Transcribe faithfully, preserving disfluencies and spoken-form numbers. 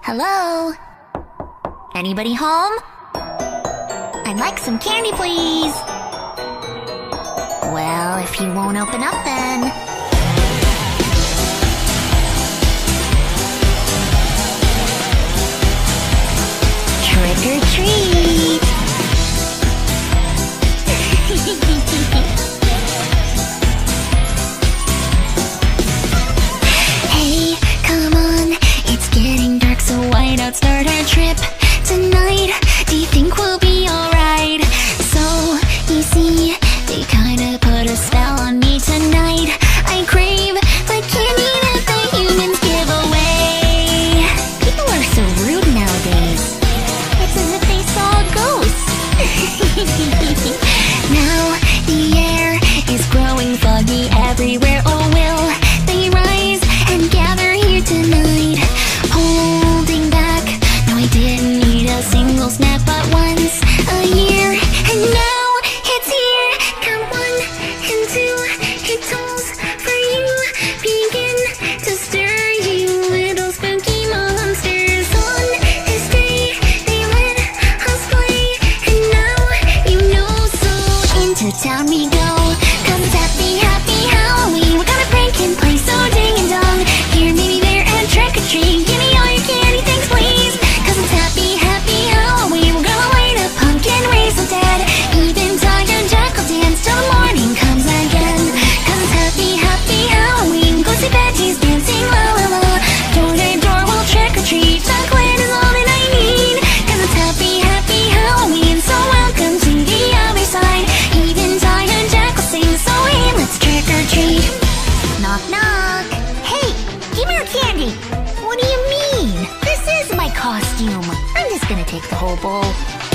Hello? Anybody home? I'd like some candy, please. Well, if you won't open up then. Trick or treat! Hey, come on, it's getting dark, so why not start our trip tonight? Do you think we'll be alright? So, you see, they kinda put a spell on me tonight. I crave the candy that the humans give away. People are so rude nowadays. It's as if they saw a ghost. Now the air is growing foggy everywhere. Oh, will they rise and gather here tonight? Holding back, no, I didn't eat a single snack but once a year, and now it's here. Come one and two, it tolls for you. Begin to stir, you little spooky monsters. On this day, they let us play, and now you know. So into town we go, 'cause it's happy, happy Halloween. We're gonna prank and play, so ding and dong. Here, maybe there, and trick or treat. Give me all your candy, thanks please. 'Cause it's happy, happy Halloween. We're gonna light a pumpkin, raise the dead. Even Tiger Jack will dance till the morning comes again. 'Cause it's happy, happy Halloween. Go see Betty's dancing, la la la. Door to door, we'll trick or treat. Chocolate is all that I need. 'Cause it's happy, happy Halloween. So welcome to the other side. Even Tiger Jack will sing, so hey, let's trick or treat. Knock knock. Hey, give me your candy. What do you mean? This is my costume. I'm just gonna take the whole bowl.